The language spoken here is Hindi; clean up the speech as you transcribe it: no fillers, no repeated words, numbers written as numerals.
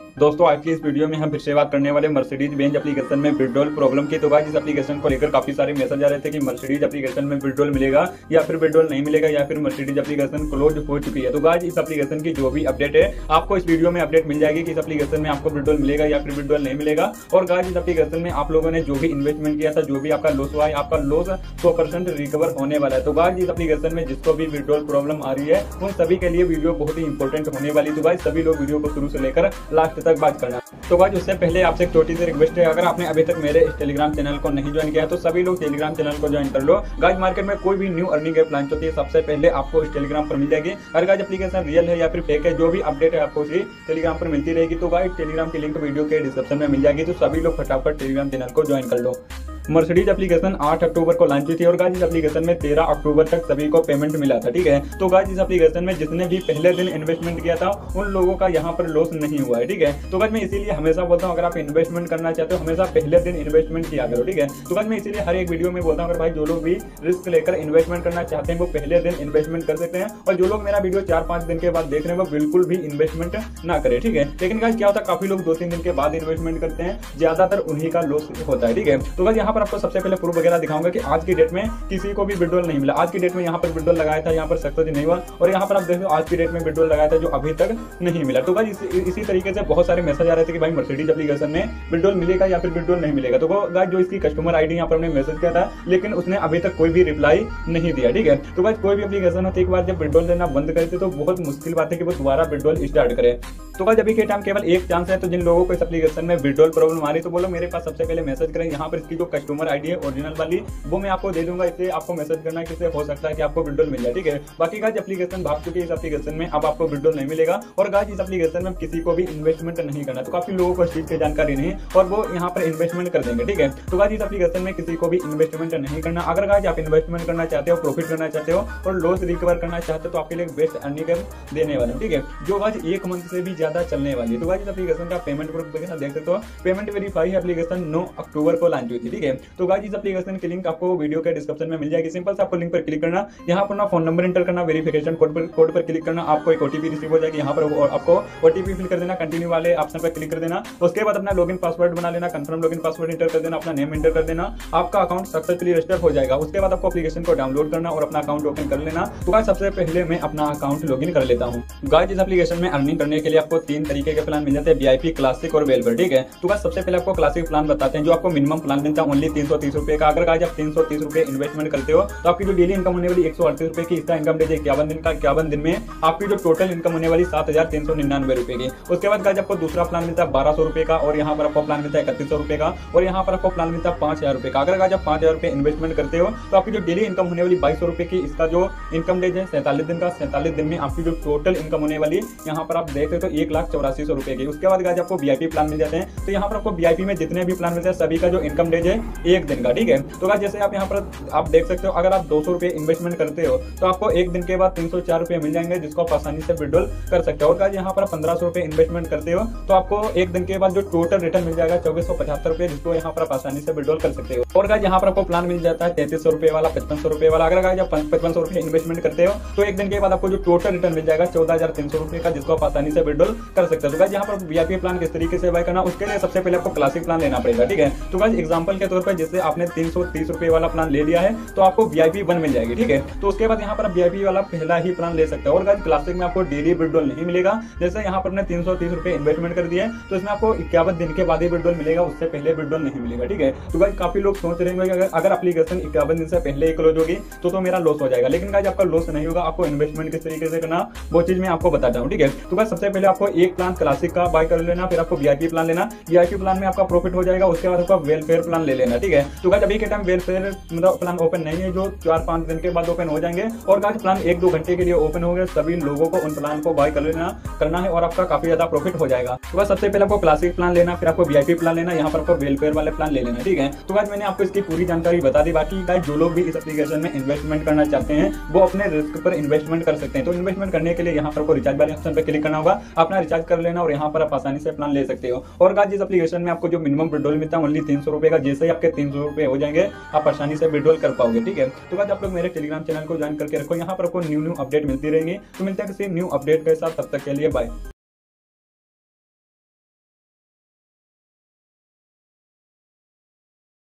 दोस्तों आज की इस वीडियो में हम फिर से बात करने वाले मर्सिडीज बेंज एप्लीकेशन में विड्रॉल प्रॉब्लम की। तो गाइस इस एप्लीकेशन को लेकर काफी सारे मैसेज आ रहे थे कि मर्सिडीज एप्लीकेशन में विड्रॉल मिलेगा या फिर विड्रॉल नहीं मिलेगा या फिर मर्सिडीज एप्लीकेशन क्लोज हो चुकी है। तो गाइस इस एप्लीकेशन की जो भी अपडेट है आपको इस वीडियो में अपडेट मिल जाएगी कि इस एप्लीकेशन में आपको विड्रॉल मिलेगा या फिर विड्रॉल नहीं मिलेगा। और गाइस इस एप्लीकेशन में आप लोगों ने जो भी इन्वेस्टमेंट किया था, जो भी आपका लॉस हुआ है, आपका लॉस 100% रिकवर होने वाला है। तो गाइस इस एप्लीकेशन में जिसको भी विड्रॉल प्रॉब्लम आ रही है उन सभी के लिए वीडियो बहुत ही इंपॉर्टेंट होने वाली। तो गाइस सभी लोग वीडियो को शुरू से लेकर लास्ट तक बात करना। तो गाइस उससे पहले आपसे एक छोटी सी रिक्वेस्ट है, अगर आपने अभी तक मेरे इस टेलीग्राम चैनल को नहीं ज्वाइन किया है तो सभी लोग टेलीग्राम चैनल को ज्वाइन कर लो। गाइस मार्केट में कोई भी न्यू अर्निंग ऐप लॉन्च होती है सबसे पहले आपको इस टेलीग्राम पर मिल जाएगी। अगर गाइस एप्लीकेशन रियल है या फिर फेक है, जो भी अपडेट है आपको इसी टेलीग्राम पर मिलती रहेगी। तो गाइस टेलीग्राम की लिंक वीडियो के डिस्क्रिप्शन में मिल जाएगी, तो सभी लोग फटाफट टेलीग्राम चैनल को ज्वाइन कर लो। मर्सिडीज एप्लीकेशन 8 अक्टूबर को लॉन्च हुई थी और गाइस इस एप्लीकेशन में 13 अक्टूबर तक सभी को पेमेंट मिला था। ठीक है, तो गाइस इस एप्लीकेशन में जिसने भी पहले दिन इन्वेस्टमेंट किया था उन लोगों का यहाँ पर लॉस नहीं हुआ है। ठीक है, तो गाइस मैं इसीलिए हमेशा बोलता हूँ अगर आप इन्वेस्टमेंट करना चाहते हो हमेशा पहले दिन इन्वेस्टमेंट किया करो। ठीक है, तो गाइस मैं इसीलिए हर एक वीडियो में बोलता हूँ अगर भाई जो लोग भी रिस्क लेकर इन्वेस्टमेंट करना चाहते हैं वो पहले दिन इन्वेस्टमेंट कर सकते हैं, और जो लोग मेरा वीडियो 4-5 दिन के बाद देख रहे हैं वो बिल्कुल भी इन्वेस्टमेंट ना करे। ठीक है, लेकिन गाइस क्या होता है काफी लोग 2-3 दिन के बाद इन्वेस्टमेंट करते हैं, ज्यादातर उन्हीं का लॉस होता है। ठीक है, तो गाइस यहाँ पर आपको सबसे पहले प्रूफ वगैरह दिखाऊंगा कि आज की डेट में किसी को भी विड्रॉल नहीं मिला। आज की डेट में यहाँ पर विड्रॉल लगाया था, यहाँ पर सक्सेस नहीं हुआ, और यहाँ पर आप देखो आज की डेट में विड्रॉल लगाया था जो अभी तक नहीं मिला। तो गाइस इसी तरीके से बहुत सारे मैसेज आ रहे थे कि भाई मर्सिडीज एप्लीकेशन में विड्रॉल मिलेगा या फिर विड्रॉल नहीं मिलेगा। तो गाइस जो इसकी कस्टमर आईडी यहाँ पर हमने मैसेज किया था लेकिन उसने अभी तक कोई भी रिप्लाई नहीं दिया। ठीक है, तो गाइस कोई भी एप्लीकेशन होती है एक बार जब विड्रॉल देना बंद करते तो बहुत मुश्किल बात है कि वो दोबारा विड्रॉल स्टार्ट करे। तो गाइस अभी के टाइम केवल एक चांस है, तो जिन लोगों को इस एप्लीकेशन में विड्रॉल प्रॉब्लम आ रही तो बोलो मेरे पास सबसे पहले मैसेज करें। यहाँ पर इसकी जो कस्टमर आईडी है ओरिजिनल वाली वो मैं आपको दे दूंगा, इससे आपको मैसेज करना है कि हो सकता है कि आपको विड्रॉल मिल जाए। ठीक है, बाकी गाइस एप्लीकेशन भाग चुकी है, इस एप्लीकेशन में अब आपको विड्रॉल नहीं मिलेगा। और गाइस इस एप्लीकेशन में किसी को भी इन्वेस्टमेंट नहीं करना, तो काफी लोगों को इस चीज की जानकारी नहीं और वो यहाँ पर इन्वेस्टमेंट कर देंगे। ठीक है, तो गाइस इस एप्लीकेशन में किसी को भी इन्वेस्टमेंट नहीं करना। अगर गाइस आप इन्वेस्टमेंट करना चाहते हो, प्रॉफिट करना चाहते हो और लॉस रिकवर करना चाहते हो तो आपके लिए बेस्ट अर्निंग देने वाले हैं। ठीक है, जो गाइस 1 मंथ से भी ज्यादा चलने वाली है। तो गाइस इस एप्लीकेशन का पेमेंट प्रूफ वगैरह देख सकते हो, पेमेंट वेरीफाई एप्लीकेशन 9 अक्टूबर को लॉन्च हुई थी। ठीक है, तो गाइस इस एप्लीकेशन की लिंक आपको वीडियो के डिस्क्रिप्शन में मिल जाएगी। सिंपल से आपको लिंक पर क्लिक करना, यहाँ पर ना फोन नंबर एंटर करना, वेरिफिकेशन कोड पर क्लिक करना, आपको एक ओटीपी रिसीव हो जाएगी। यहाँ पर आपको ओटीपी फिल कर देना, कंटिन्यू वाले ऑप्शन पर क्लिक कर देना। उसके बाद अपना लॉगिन पासवर्ड बना लेना, कंफर्म लॉगिन पासवर्ड एंटर कर देना, अपना नेम एंटर कर देना, आपका अकाउंट सक्सेसफुली रजिस्टर हो जाएगा। उसके बाद आपको एप्लीकेशन को डाउनलोड करना और अपना अकाउंट ओपन कर लेना। तो गाइस सबसे पहले मैं अपना अकाउंट लॉगिन कर लेता हूँ। गाइस इस एप्लीकेशन में अर्निंग करने के लिए आपको 3 तरीके के प्लान मिल जाते हैं, वीआईपी, क्लासिक और वेलवेयर। ठीक है, तो गाइस सबसे पहले आपको क्लासिक प्लान बताते हैं जो आपको मिनिमम प्लान मिलता है ओनली 330 रुपए का। अगर गाइस आप 330 रुपए इन्वेस्टमेंट करते हो तो आपकी जो डेली इनकम होने वाली 138 रुपए की, इसका इनकम डेज 51 दिन का, 51 दिन में आपकी जो टोटल इनकम होने वाली 7399 रुपए की। उसके बाद गाइस आपको दूसरा प्लान मिलता है 1200 रुपए का, और यहाँ पर आपको प्लान मिलता है 3100 रुपए का, और यहाँ पर आपको प्लान मिलता है 5000 रुपए का। अगर गाइस आप 5000 रुपए इन्वेस्टमेंट करते हो तो आपकी जो डेली इनकम होने वाली 2200 रुपए की, इसका जो इनकम डेज है 47 दिन का, 47 दिन में आपकी जो टोटल इनकम होने वाली यहाँ पर आप देखते हो तो 1,84,000 रुपए की। उसके बाद गाइस आपको वीआईपी प्लान मिल जाते हैं, तो यहाँ पर आपको वीआईपी में जितने भी प्लान मिलते हैं सभी का जो इनकम डेज है 1 दिन का। ठीक है, तो गाइस जैसे आप यहाँ पर आप देख सकते हो अगर आप 200 रुपए इन्वेस्टमेंट करते हो तो आपको 1 दिन के बाद 304 रुपए मिल जाएंगे जिसको आप आसानी से विड्रॉल कर सकते हो। और गाइस यहाँ पर 1500 रुपए इन्वेस्टमेंट करते हो तो आपको 1 दिन के बाद जो टोटल रिटर्न मिल जाएगा 2475 रुपए, जिसको यहाँ पर आप आसानी से विड्रॉल कर सकते हो। और गाइस यहाँ पर आपको प्लान मिल जाता है 3300 रुपए वाला, 5500 रुपए वाला। अगर गाइस आप 5500 रुपए इन्वेस्टमेंट करते हो तो 1 दिन के बाद आपको जो टोटल रिटर्न मिल जाएगा 14300 रुपए का, जिसको आप आसानी से विड्रॉल कर सकते हो। तो गाइस यहाँ पर वीआईपी प्लान किस तरीके से बाय करना, उसके लिए सबसे पहले आपको क्लासिक प्लान लेना पड़ेगा। ठीक है, तो गाइस एग्जांपल के तौर पर जैसे आपने 330 रुपए वाला प्लान ले लिया है तो आपको वीआईपी 1 मिल जाएगी। ठीक है, तो उसके बाद यहाँ पर वीआईपी वाला पहला ही प्लान ले सकते हो। और गाइस क्लासिक में आपको डेली विड्रॉल नहीं मिलेगा। जैसे यहाँ पर 330 रुपए इन्वेस्टमेंट कर दिए तो इसमें आपको 51 दिन के बाद ही विड्रॉल मिलेगा, उससे पहले विड्रॉल नहीं मिलेगा। ठीक है, तो गाइस काफी लोग सोच रहे होंगे कि अगर एप्लीकेशन 51 दिन से पहले ही क्लोज होगी तो मेरा लॉस हो जाएगा, लेकिन गाइस आपका लॉस नहीं होगा। आपको इन्वेस्टमेंट किस तरीके से करना वो चीज मैं आपको बताता हूँ। ठीक है, तो गाइस सबसे पहले आपको एक प्लान क्लासिक का बाय कर लेना, फिर आपको वीआईपी प्लान लेना, वीआईपी प्लान में आपका प्रॉफिट हो जाएगा। उसके बाद आपका वेलफेयर प्लान ले लेना। ठीक है, तो गाइस अभी के टाइम वेलफेयर मतलब प्लान ओपन नहीं है, जो 4-5 दिन के बाद ओपन हो जाएंगे। और गाइस प्लान 1-2 घंटे के लिए ओपन हो गए, सभी लोगों को उन प्लान को बाय करना है और आपका काफी ज्यादा प्रॉफिट हो जाएगा। तो बस सबसे पहले आपको क्लासिक प्लान लेना, फिर आपको वीआईपी प्लान लेना, यहाँ पर आपको वेलफेयर वाले प्लान ले लेना। ठीक है, तो गाइस मैंने आपको इसकी पूरी जानकारी बता दी। बाकी गाइस जो लोग भी इस एप्लीकेशन में इन्वेस्टमेंट करना चाहते हैं वो अपने रिस्क पर इन्वेस्टमेंट कर सकते हैं। तो इन्वेस्टमेंट करने के लिए यहाँ पर आपको रिचार्ज वाले ऑप्शन पर क्लिक करना होगा, अपना रिचार्ज कर लेना और यहाँ पर आप आसानी से प्लान ले सकते हो। और गाइस इस एप्लीकेशन में आपको जो मिनिमम विड्रॉल मिलता है ओनली 300 रुपए का। जैसे ही आपके 300 रुपए हो जाएंगे आप आसानी से विड्रॉल कर पाओगे। ठीक है, तो गाइस आप लोग मेरे टेलीग्राम चैनल को ज्वाइन करके रखो, यहाँ पर आपको न्यू अपडेट मिलती रहेंगी। तो मिलते हैं किसी न्यू अपडेट के साथ, तब तक के लिए बाय।